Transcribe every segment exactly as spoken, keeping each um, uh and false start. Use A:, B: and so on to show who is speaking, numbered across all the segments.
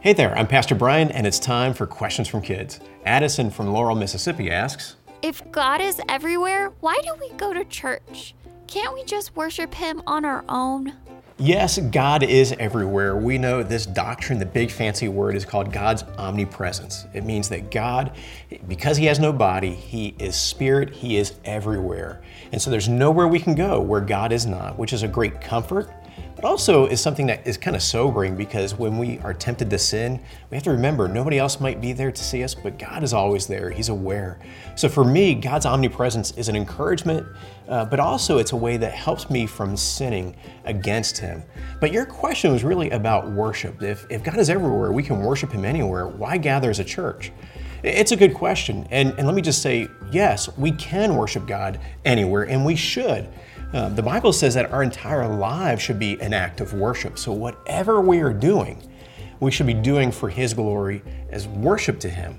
A: Hey there, I'm Pastor Brian, and it's time for Questions from Kids. Addison from Laurel, Mississippi asks,
B: If God is everywhere, why do we go to church? Can't we just worship Him on our own?
A: yes, God is everywhere. We know this doctrine, the big fancy word, is called God's omnipresence. It means that God, because He has no body, He is spirit, He is everywhere. And so there's nowhere we can go where God is not, which is a great comfort, but also is something that is kind of sobering, because when we are tempted to sin, we have to remember nobody else might be there to see us, but God is always there. He's aware. So for me, God's omnipresence is an encouragement, uh, but also it's a way that helps me from sinning against Him. But your question was really about worship. If, if God is everywhere, we can worship Him anywhere, why gather as a church? It's a good question. And, and let me just say, yes, we can worship God anywhere, and we should. Uh, the Bible says that our entire lives should be an act of worship. So whatever we are doing, we should be doing for His glory as worship to Him.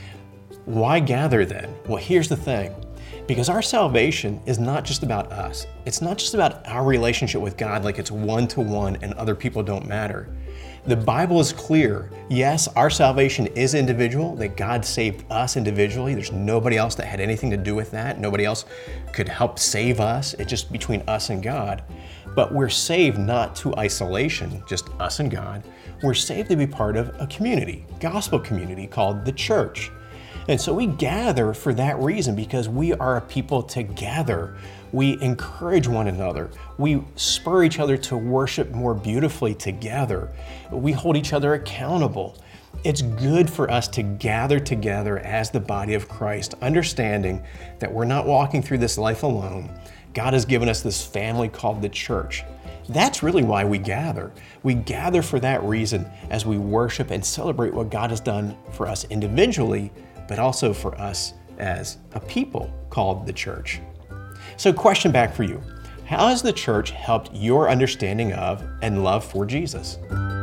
A: Why gather then? Well, here's the thing. Because our salvation is not just about us. It's not just about our relationship with God, like it's one-to-one and other people don't matter. The Bible is clear. Yes, our salvation is individual, that God saved us individually. There's nobody else that had anything to do with that. Nobody else could help save us. It's just between us and God. But we're saved not to isolation, just us and God. We're saved to be part of a community, gospel community called the church. And so we gather for that reason, because we are a people together. We encourage one another. We spur each other to worship more beautifully together. We hold each other accountable. It's good for us to gather together as the body of Christ, understanding that we're not walking through this life alone. God has given us this family called the church. That's really why we gather. We gather for that reason as we worship and celebrate what God has done for us individually, but also for us as a people called the church. So question back for you. How has the church helped your understanding of and love for Jesus?